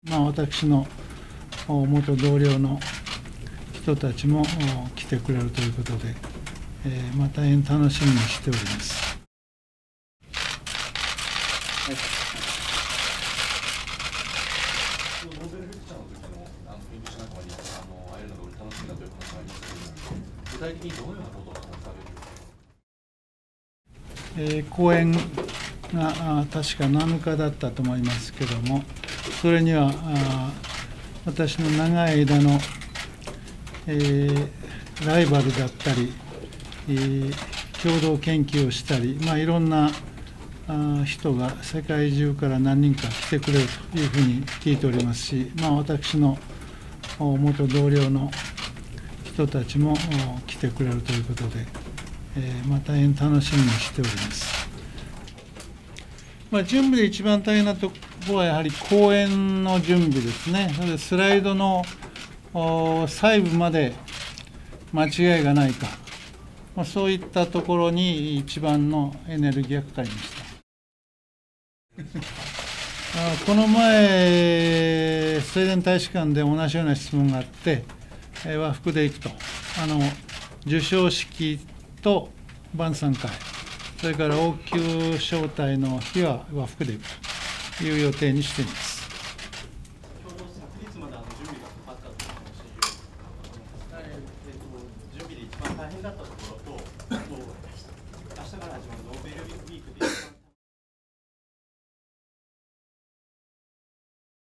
私の元同僚の人たちも来てくれるということで、大変楽しみにしております。 ノーベルレクチャーの時の研究者仲間に会えるのが楽しみだという話がありましたけれども、具体的にどのようなことを話されるか。 講演が確か7日だったと思いますけれども、それには私の長い間の、ライバルだったり、共同研究をしたり、いろんな人が世界中から何人か来てくれるというふうに聞いておりますし、私の元同僚の人たちも来てくれるということで、大変楽しみにしております。準備で一番大変なところはやはり講演の準備ですね。それでスライドの細部まで間違いがないか、そういったところに一番のエネルギーがかかりました。この前、スウェーデン大使館で同じような質問があって、和服で行くと、授賞式と晩餐会、それから王宮招待の日は和服で行くという予定にしています。 昨日まで準備がかかったという話を、準備で一番大変だったところ